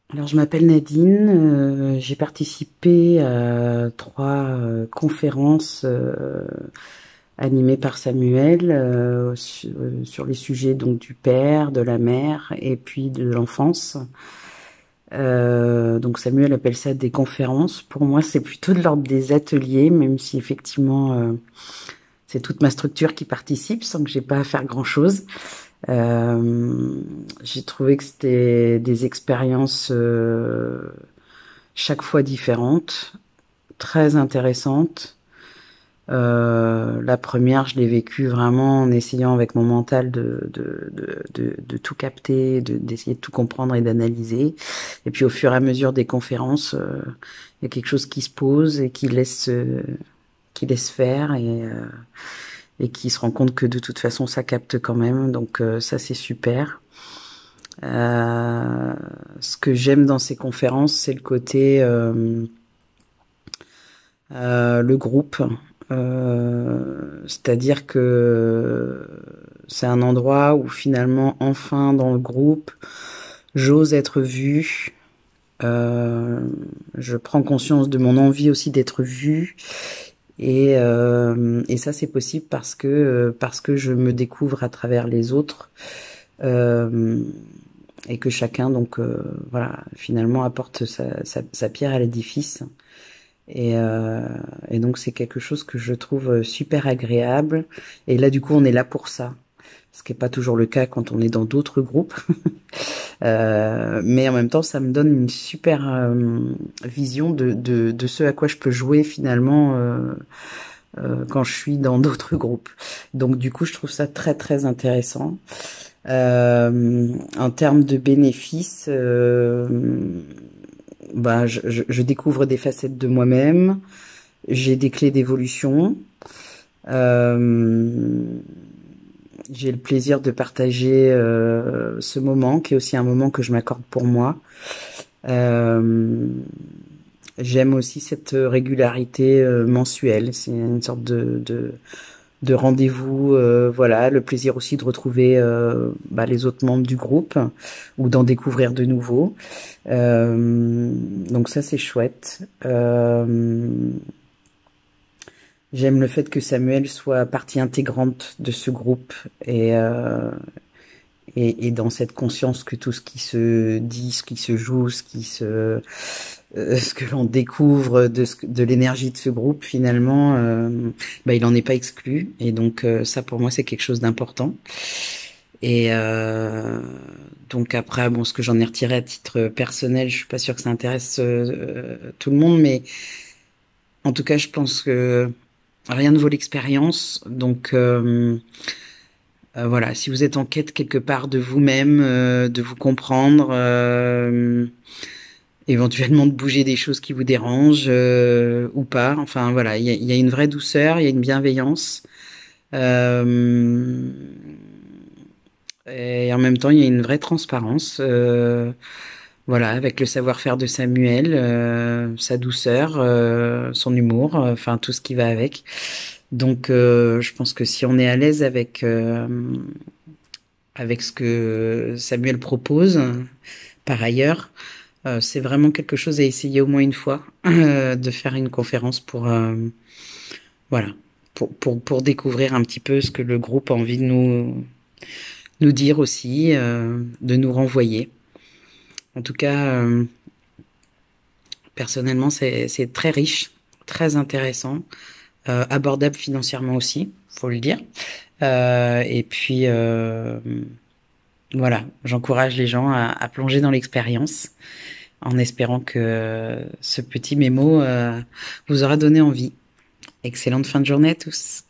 Alors, je m'appelle Nadine. J'ai participé à trois conférences animées par Samuel sur les sujets donc du père, de la mère et puis de l'enfance. Donc Samuel appelle ça des conférences. Pour moi, c'est plutôt de l'ordre des ateliers, même si effectivement c'est toute ma structure qui participe, sans que j'ai pas à faire grand-chose. J'ai trouvé que c'était des expériences chaque fois différentes, très intéressantes. La première, je l'ai vécue vraiment en essayant avec mon mental de tout capter, d'essayer de tout comprendre et d'analyser. Et puis au fur et à mesure des conférences, il y a quelque chose qui se pose et qui laisse faire et qui se rend compte que de toute façon ça capte quand même. Donc ça c'est super. Ce que j'aime dans ces conférences, c'est le côté le groupe. C'est-à-dire que c'est un endroit où finalement, enfin, dans le groupe, j'ose être vue. Je prends conscience de mon envie aussi d'être vue. Et ça, c'est possible parce que je me découvre à travers les autres. Euh, et que chacun, donc, voilà, finalement apporte sa pierre à l'édifice. Et, euh, et donc c'est quelque chose que je trouve super agréable. Et là du coup on est là pour ça, ce qui n'est pas toujours le cas quand on est dans d'autres groupes. Mais en même temps ça me donne une super vision de ce à quoi je peux jouer finalement quand je suis dans d'autres groupes. Donc du coup je trouve ça très très intéressant. En termes de bénéfices, bah, je découvre des facettes de moi-même, j'ai des clés d'évolution, euh, j'ai le plaisir de partager ce moment, qui est aussi un moment que je m'accorde pour moi. Euh, J'aime aussi cette régularité mensuelle, c'est une sorte de rendez-vous, voilà, le plaisir aussi de retrouver les autres membres du groupe ou d'en découvrir de nouveaux. Donc ça c'est chouette. J'aime le fait que Samuel soit partie intégrante de ce groupe et dans cette conscience que tout ce qui se dit, ce qui se joue, ce que l'on découvre de l'énergie de ce groupe finalement, il en est pas exclu. Et donc ça pour moi c'est quelque chose d'important. Et donc après, bon, ce que j'en ai retiré à titre personnel, je suis pas sûre que ça intéresse tout le monde, mais en tout cas, je pense que rien ne vaut l'expérience. Donc voilà, si vous êtes en quête quelque part de vous-même, de vous comprendre, éventuellement de bouger des choses qui vous dérangent ou pas. Enfin voilà, il y a une vraie douceur, il y a une bienveillance. Euh, et en même temps, il y a une vraie transparence. Voilà, avec le savoir-faire de Samuel, sa douceur, son humour, enfin tout ce qui va avec. Donc, je pense que si on est à l'aise avec ce que Samuel propose, par ailleurs, c'est vraiment quelque chose à essayer au moins une fois, de faire une conférence pour, voilà, pour découvrir un petit peu ce que le groupe a envie de nous dire aussi, de nous renvoyer. En tout cas, personnellement, c'est très riche, très intéressant, abordable financièrement aussi, faut le dire. Et puis voilà, j'encourage les gens à plonger dans l'expérience en espérant que ce petit mémo vous aura donné envie. Excellente fin de journée à tous.